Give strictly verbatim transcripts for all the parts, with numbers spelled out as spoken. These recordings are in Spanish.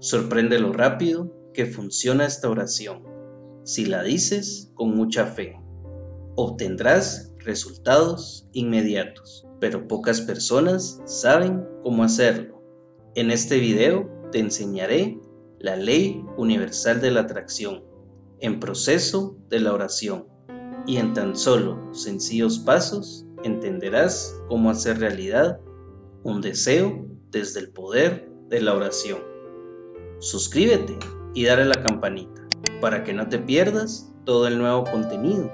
Sorprende lo rápido que funciona esta oración. Si la dices con mucha fe, obtendrás resultados inmediatos, pero pocas personas saben cómo hacerlo. En este video te enseñaré la ley universal de la atracción en proceso de la oración, y en tan solo sencillos pasos entenderás cómo hacer realidad un deseo desde el poder de la oración. Suscríbete y dale a la campanita para que no te pierdas todo el nuevo contenido.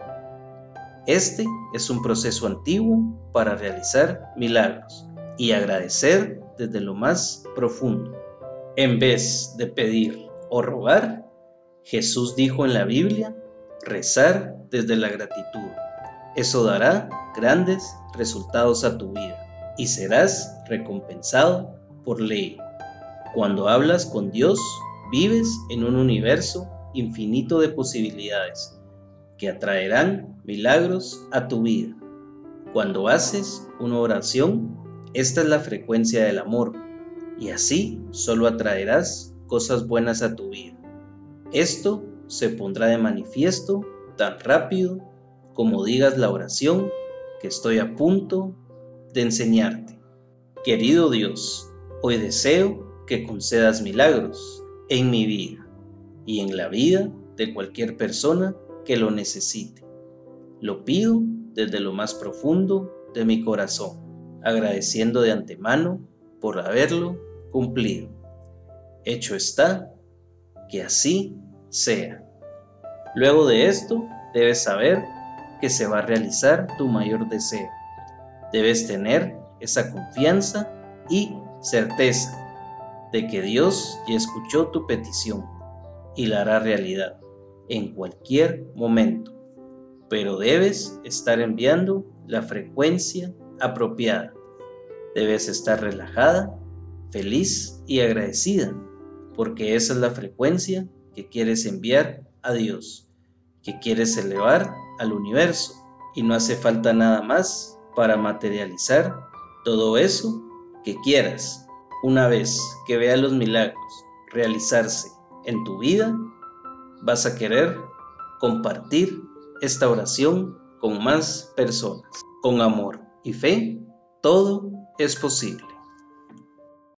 Este es un proceso antiguo para realizar milagros y agradecer desde lo más profundo. En vez de pedir o rogar, Jesús dijo en la Biblia, rezar desde la gratitud. Eso dará grandes resultados a tu vida y serás recompensado por ley. Cuando hablas con Dios, vives en un universo infinito de posibilidades que atraerán milagros a tu vida. Cuando haces una oración, esta es la frecuencia del amor, y así solo atraerás cosas buenas a tu vida. Esto se pondrá de manifiesto tan rápido como digas la oración que estoy a punto de enseñarte. Querido Dios, hoy deseo que concedas milagros en mi vida y en la vida de cualquier persona que lo necesite. Lo pido desde lo más profundo de mi corazón, agradeciendo de antemano por haberlo cumplido. Hecho está, que así sea. Luego de esto, debes saber que se va a realizar tu mayor deseo. Debes tener esa confianza y certeza de que Dios ya escuchó tu petición y la hará realidad en cualquier momento, pero debes estar enviando la frecuencia apropiada. Debes estar relajada, feliz y agradecida, porque esa es la frecuencia que quieres enviar a Dios, que quieres elevar al universo, y no hace falta nada más para materializar todo eso que quieras. Una vez que veas los milagros realizarse en tu vida, vas a querer compartir esta oración con más personas. Con amor y fe, todo es posible.